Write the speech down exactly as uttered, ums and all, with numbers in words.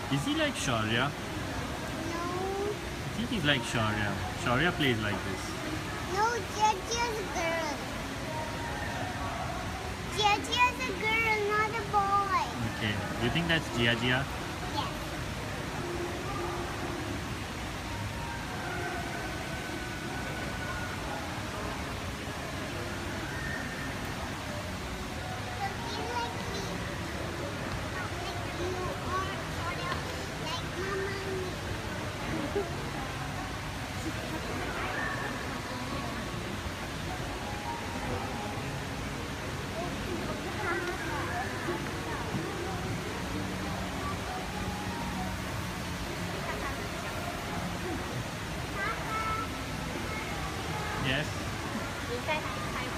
Is he like Shaurya? No. I think he's like Shaurya. Shaurya plays like this. No, Giagia's a girl. Giagia's a girl, not a boy. Okay. Do you think that's Gia Gia? Yes. So be like me. Like you are sort of like Mama and me. Yes. Is that